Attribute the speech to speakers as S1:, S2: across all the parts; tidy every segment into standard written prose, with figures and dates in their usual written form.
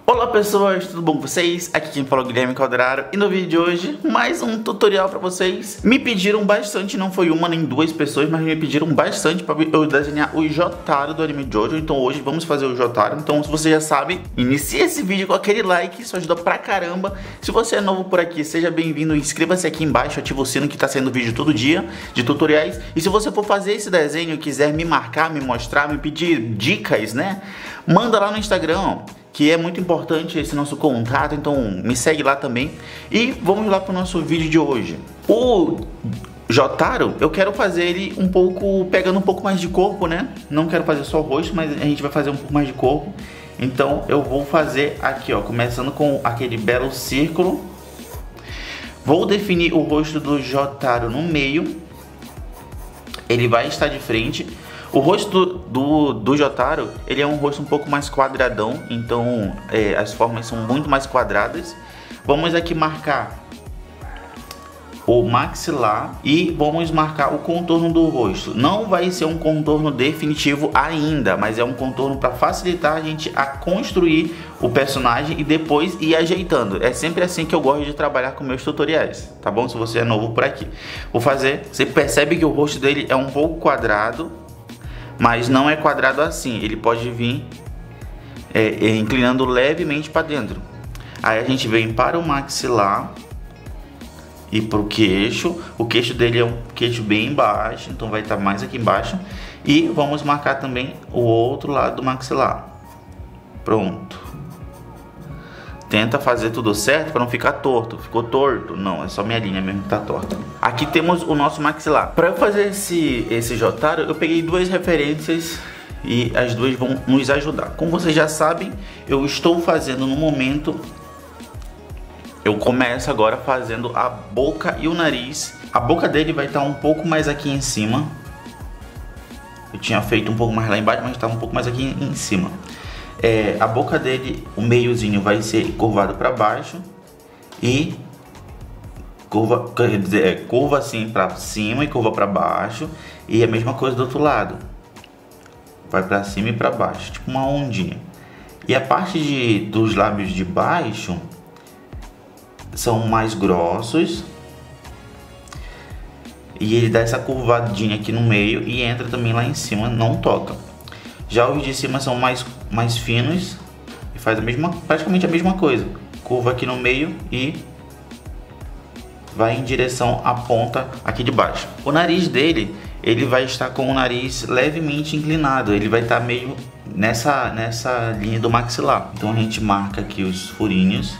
S1: Olá pessoas, tudo bom com vocês? Aqui quem fala é o Guilherme Calderaro e no vídeo de hoje, mais um tutorial pra vocês. Me pediram bastante, não foi uma nem duas pessoas, mas me pediram bastante pra eu desenhar o Jotaro do anime Jojo. Então hoje vamos fazer o Jotaro. Então se você já sabe, inicie esse vídeo com aquele like, isso ajuda pra caramba. Se você é novo por aqui, seja bem-vindo, inscreva-se aqui embaixo, ativa o sino que tá saindo vídeo todo dia de tutoriais. E se você for fazer esse desenho e quiser me marcar, me mostrar, me pedir dicas, né? Manda lá no Instagram, ó, que é muito importante esse nosso contato, então me segue lá também. E vamos lá para o nosso vídeo de hoje. O Jotaro, eu quero fazer ele um pouco, pegando um pouco mais de corpo, né? Não quero fazer só o rosto, mas a gente vai fazer um pouco mais de corpo. Então eu vou fazer aqui, ó, começando com aquele belo círculo. Vou definir o rosto do Jotaro no meio. Ele vai estar de frente. O rosto do Jotaro, ele é um rosto um pouco mais quadradão, então as formas são muito mais quadradas. Vamos aqui marcar o maxilar e vamos marcar o contorno do rosto. Não vai ser um contorno definitivo ainda, mas é um contorno para facilitar a gente a construir o personagem e depois ir ajeitando. É sempre assim que eu gosto de trabalhar com meus tutoriais, tá bom? Se você é novo por aqui. Vou fazer, você percebe que o rosto dele é um pouco quadrado, mas não é quadrado assim, ele pode vir inclinando levemente para dentro. Aí a gente vem para o maxilar e para o queixo. O queixo dele é um queixo bem baixo, então vai estar mais aqui embaixo. E vamos marcar também o outro lado do maxilar. Pronto. Tenta fazer tudo certo para não ficar torto. Ficou torto? Não, é só minha linha mesmo que tá torta. Aqui temos o nosso maxilar. Para eu fazer esse Jotaro, eu peguei duas referências e as duas vão nos ajudar. Como vocês já sabem, eu estou fazendo no momento. Eu começo agora fazendo a boca e o nariz. A boca dele vai estar um pouco mais aqui em cima. Eu tinha feito um pouco mais lá embaixo, mas está um pouco mais aqui em cima. A boca dele, o meiozinho vai ser curvado para baixo e curva assim para cima e curva para baixo, e a mesma coisa do outro lado, vai para cima e para baixo, tipo uma ondinha. E a parte dos lábios de baixo são mais grossos e ele dá essa curvadinha aqui no meio e entra também lá em cima, não toca. Já os de cima são mais finos e faz praticamente a mesma coisa. Curva aqui no meio e vai em direção à ponta aqui de baixo. O nariz dele, ele vai estar com o nariz levemente inclinado. Ele vai estar meio nessa linha do maxilar. Então a gente marca aqui os furinhos.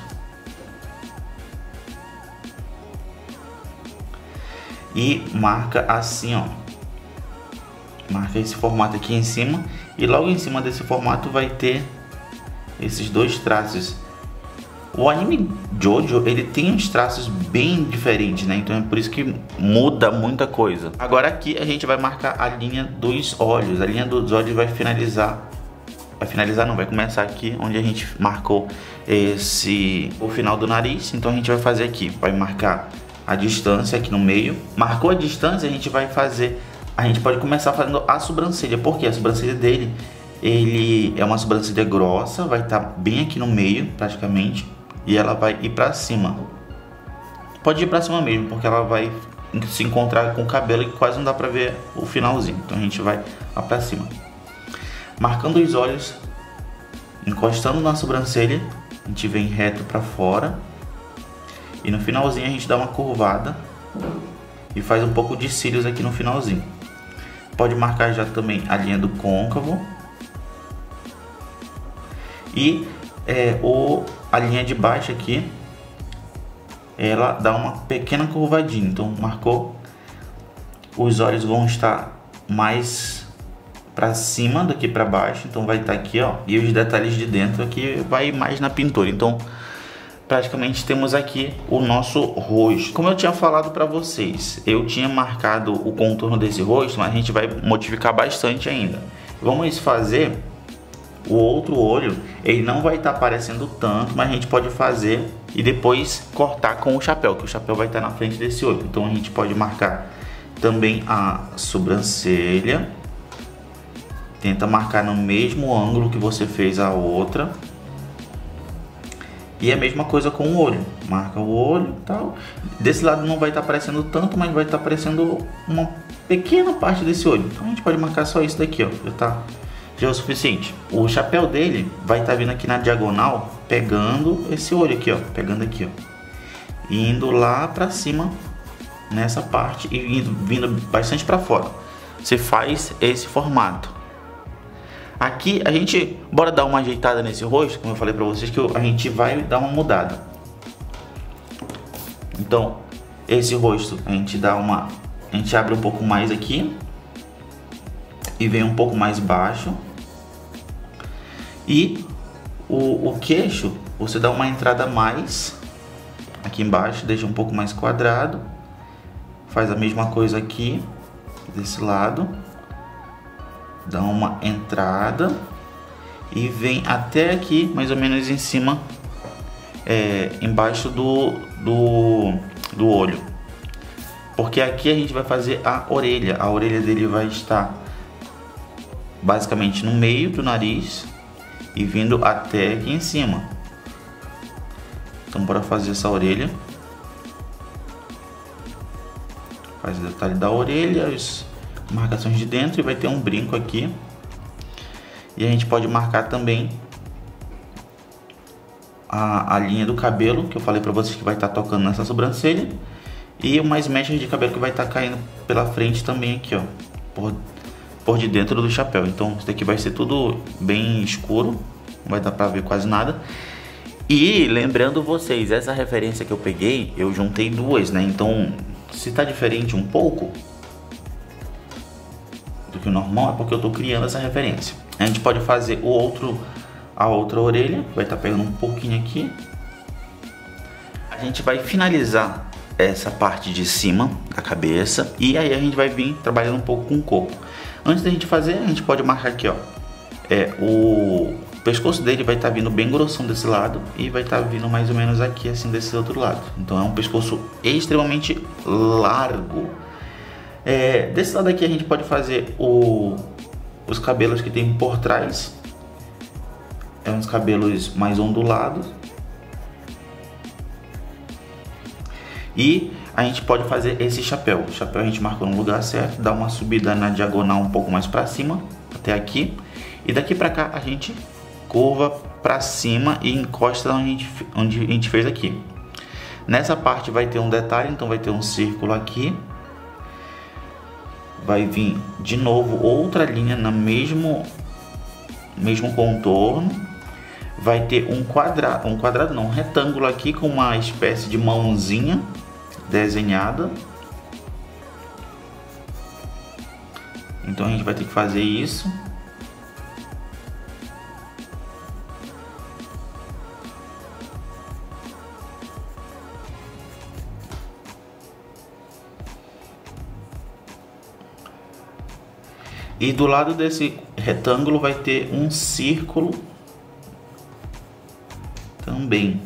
S1: E marca assim, ó. Marca esse formato aqui em cima. E logo em cima desse formato vai ter esses dois traços. O anime Jojo, ele tem uns traços bem diferentes, né? Então é por isso que muda muita coisa. Agora aqui a gente vai marcar a linha dos olhos. A linha dos olhos vai finalizar. Vai começar aqui onde a gente marcou o final do nariz. Então a gente vai fazer aqui. Vai marcar a distância aqui no meio. Marcou a distância, a gente vai fazer... A gente pode começar fazendo a sobrancelha, porque a sobrancelha dele, ele é uma sobrancelha grossa, vai estar bem aqui no meio, praticamente, e ela vai ir pra cima. Pode ir pra cima mesmo, porque ela vai se encontrar com o cabelo e quase não dá pra ver o finalzinho. Então a gente vai lá pra cima. Marcando os olhos, encostando na sobrancelha, a gente vem reto pra fora. E no finalzinho a gente dá uma curvada e faz um pouco de cílios aqui no finalzinho. Pode marcar já também a linha do côncavo. E a linha de baixo aqui, ela dá uma pequena curvadinha. Então marcou, os olhos vão estar mais para cima do que para baixo. Então vai estar aqui, ó. E os detalhes de dentro aqui vai mais na pintura. Então praticamente temos aqui o nosso rosto. Como eu tinha falado para vocês, eu tinha marcado o contorno desse rosto, mas a gente vai modificar bastante ainda. Vamos fazer o outro olho. Ele não vai estar aparecendo tanto, mas a gente pode fazer e depois cortar com o chapéu, que o chapéu vai estar na frente desse olho. Então a gente pode marcar também a sobrancelha. Tenta marcar no mesmo ângulo que você fez a outra. E a mesma coisa com o olho. Marca o olho e tal. Desse lado não vai estar aparecendo tanto, mas vai estar aparecendo uma pequena parte desse olho. Então a gente pode marcar só isso daqui, ó. Já é o suficiente. O chapéu dele vai estar vindo aqui na diagonal, pegando esse olho aqui, ó. Pegando aqui, ó. E indo lá pra cima, nessa parte, e vindo bastante pra fora. Você faz esse formato. Aqui a gente, bora dar uma ajeitada nesse rosto, como eu falei pra vocês, que a gente vai dar uma mudada. Então, esse rosto a gente abre um pouco mais aqui e vem um pouco mais baixo. E o queixo, você dá uma entrada a mais aqui embaixo, deixa um pouco mais quadrado. Faz a mesma coisa aqui desse lado. Dá uma entrada e vem até aqui, mais ou menos em cima, embaixo do olho. Porque aqui a gente vai fazer a orelha. A orelha dele vai estar basicamente no meio do nariz e vindo até aqui em cima. Então bora fazer essa orelha. Faz o detalhe da orelha, marcações de dentro, e vai ter um brinco aqui. E a gente pode marcar também a linha do cabelo, que eu falei pra vocês que vai estar tocando nessa sobrancelha. E umas mechas de cabelo que vai estar caindo pela frente também aqui, ó, por de dentro do chapéu. Então isso daqui vai ser tudo bem escuro, não vai dar pra ver quase nada. E lembrando vocês, essa referência que eu peguei, eu juntei duas, né? Então se tá diferente um pouco do que o normal, é porque eu tô criando essa referência. A gente pode fazer a outra orelha, vai estar pegando um pouquinho aqui. A gente vai finalizar essa parte de cima da cabeça e aí a gente vai vir trabalhando um pouco com o corpo. Antes da gente fazer, a gente pode marcar aqui, ó, o pescoço dele vai estar vindo bem grossão desse lado e vai estar vindo mais ou menos aqui assim desse outro lado. Então é um pescoço extremamente largo. Desse lado aqui a gente pode fazer os cabelos que tem por trás. Uns cabelos mais ondulados. E a gente pode fazer esse chapéu. O chapéu a gente marcou no lugar certo, dá uma subida na diagonal um pouco mais para cima, até aqui. E daqui para cá a gente curva para cima e encosta onde a gente fez aqui. Nessa parte vai ter um detalhe, então vai ter um círculo aqui. Vai vir de novo outra linha no mesmo contorno. Vai ter um retângulo aqui com uma espécie de mãozinha desenhada. Então a gente vai ter que fazer isso. E do lado desse retângulo vai ter um círculo também.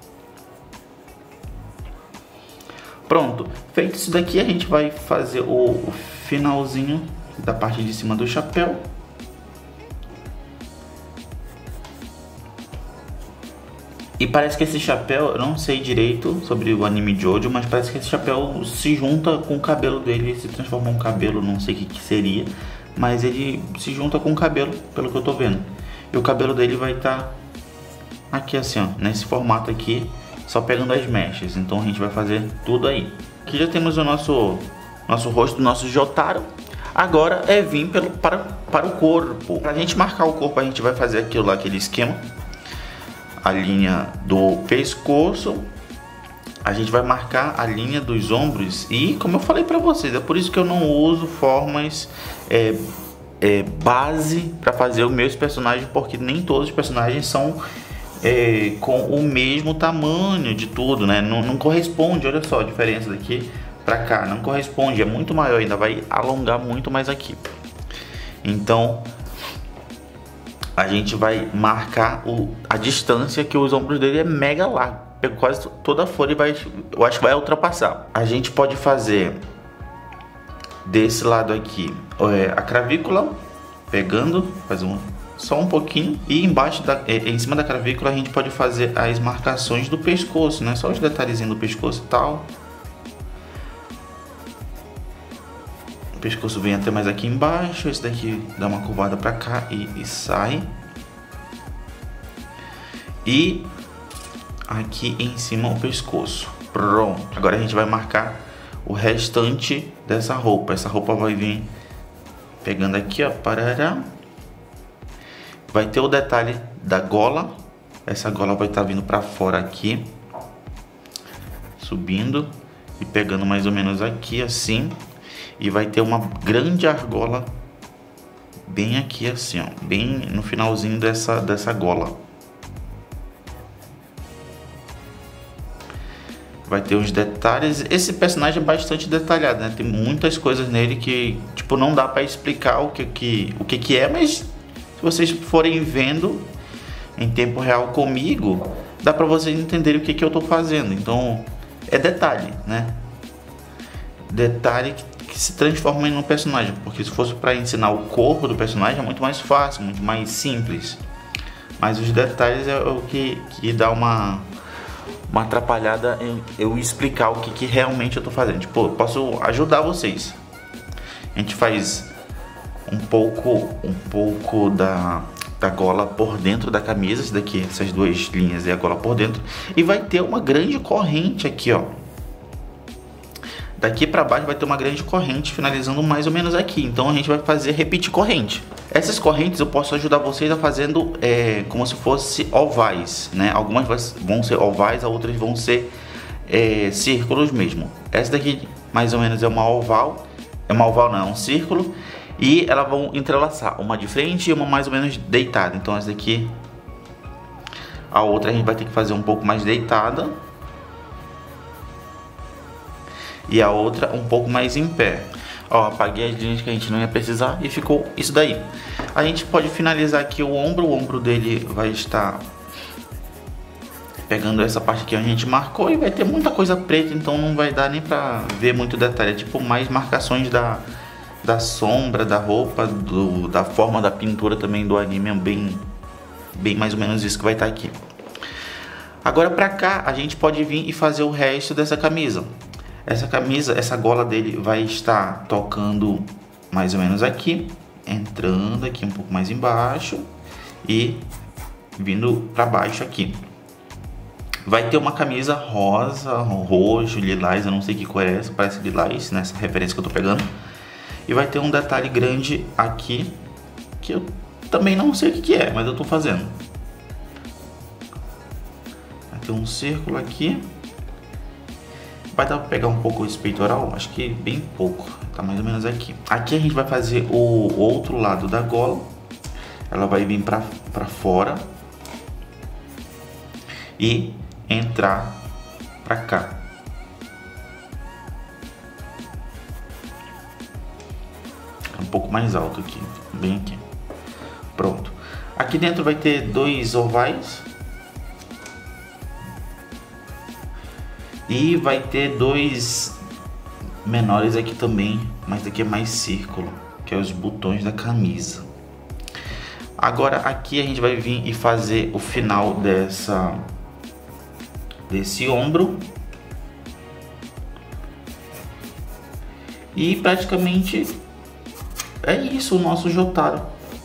S1: Pronto, feito isso daqui, a gente vai fazer o finalzinho da parte de cima do chapéu. E parece que esse chapéu, eu não sei direito sobre o anime Jojo, mas parece que esse chapéu se junta com o cabelo dele, se transforma em um cabelo, não sei o que seria, mas ele se junta com o cabelo, pelo que eu tô vendo. E o cabelo dele vai estar aqui assim, ó, nesse formato aqui, só pegando as mechas. Então a gente vai fazer tudo aí. Aqui já temos o nosso rosto do nosso Jotaro. Agora é vir para o corpo. Pra gente marcar o corpo, a gente vai fazer aquilo lá, aquele esquema. A linha do pescoço. A gente vai marcar a linha dos ombros. E como eu falei pra vocês, é por isso que eu não uso formas base pra fazer os meus personagens, porque nem todos os personagens são com o mesmo tamanho de tudo, né? Não corresponde, olha só a diferença daqui pra cá, não corresponde, é muito maior, ainda vai alongar muito mais aqui. Então a gente vai marcar a distância, que os ombros dele é mega largo, pega quase toda a folha e eu acho que vai ultrapassar. A gente pode fazer desse lado aqui a cravícula, pegando, faz um só um pouquinho. E embaixo, em cima da clavícula, a gente pode fazer as marcações do pescoço, né? Só os detalhezinhos do pescoço e tal. O pescoço vem até mais aqui embaixo. Esse daqui dá uma curvada pra cá e sai. E aqui em cima o pescoço. Pronto. Agora a gente vai marcar o restante dessa roupa. Essa roupa vai vir pegando aqui, ó, parará. Vai ter o detalhe da gola. Essa gola vai estar vindo para fora aqui, subindo e pegando mais ou menos aqui assim. E vai ter uma grande argola bem aqui assim, ó, bem no finalzinho dessa gola. Vai ter uns detalhes. Esse personagem é bastante detalhado, né? Tem muitas coisas nele que, tipo, não dá para explicar o que é, mas se vocês forem vendo em tempo real comigo, dá para vocês entenderem o que eu tô fazendo. Então, é detalhe, né? Detalhe que se transforma em um personagem, porque se fosse para ensinar o corpo do personagem é muito mais fácil, muito mais simples. Mas os detalhes é o que dá uma atrapalhada em eu explicar o que realmente eu tô fazendo. Tipo, eu posso ajudar vocês. A gente faz um pouco da gola por dentro da camisa, isso daqui, essas duas linhas e a gola por dentro, e vai ter uma grande corrente aqui, ó. Daqui para baixo vai ter uma grande corrente finalizando mais ou menos aqui. Então a gente vai fazer repetir corrente. Essas correntes eu posso ajudar vocês a fazendo como se fosse ovais, né? Algumas vão ser ovais, outras vão ser círculos mesmo. Essa daqui mais ou menos é uma oval. É uma oval não, é um círculo. E elas vão entrelaçar, uma de frente e uma mais ou menos deitada. Então essa daqui, a outra a gente vai ter que fazer um pouco mais deitada. E a outra um pouco mais em pé. Ó, apaguei as linhas que a gente não ia precisar e ficou isso daí. A gente pode finalizar aqui o ombro dele vai estar pegando essa parte aqui onde a gente marcou e vai ter muita coisa preta, então não vai dar nem pra ver muito detalhe. É tipo mais marcações da sombra, da roupa, da forma da pintura também do anime, é bem mais ou menos isso que vai estar aqui. Agora pra cá a gente pode vir e fazer o resto dessa camisa. Essa camisa, essa gola dele vai estar tocando mais ou menos aqui, entrando aqui um pouco mais embaixo e vindo para baixo aqui. Vai ter uma camisa rosa, roxo, lilás, eu não sei que cor é essa, parece lilás nessa referência que eu tô pegando. E vai ter um detalhe grande aqui, que eu também não sei o que é, mas eu tô fazendo. Vai ter um círculo aqui. Vai dar pra pegar um pouco esse peitoral? Acho que bem pouco, tá mais ou menos aqui. Aqui a gente vai fazer o outro lado da gola. Ela vai vir pra fora e entrar pra cá. Um pouco mais alto aqui, bem aqui. Pronto. Aqui dentro vai ter dois ovais. E vai ter dois menores aqui também, mas daqui é mais círculo, que é os botões da camisa. Agora aqui a gente vai vir e fazer o final desse ombro. E praticamente é isso o nosso Jotaro.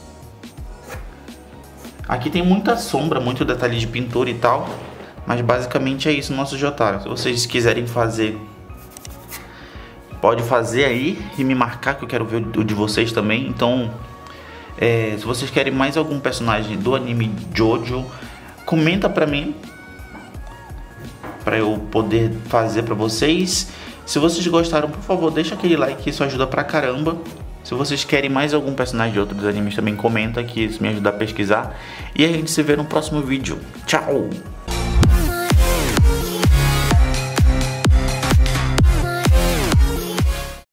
S1: Aqui tem muita sombra, muito detalhe de pintura e tal. Mas basicamente é isso o nosso Jotaro. Se vocês quiserem fazer, pode fazer aí e me marcar, que eu quero ver o de vocês também. Então, se vocês querem mais algum personagem do anime Jojo, comenta pra mim, pra eu poder fazer pra vocês. Se vocês gostaram, por favor, deixa aquele like, que isso ajuda pra caramba. Se vocês querem mais algum personagem de outros animes, também comenta, que isso me ajuda a pesquisar. E a gente se vê no próximo vídeo. Tchau!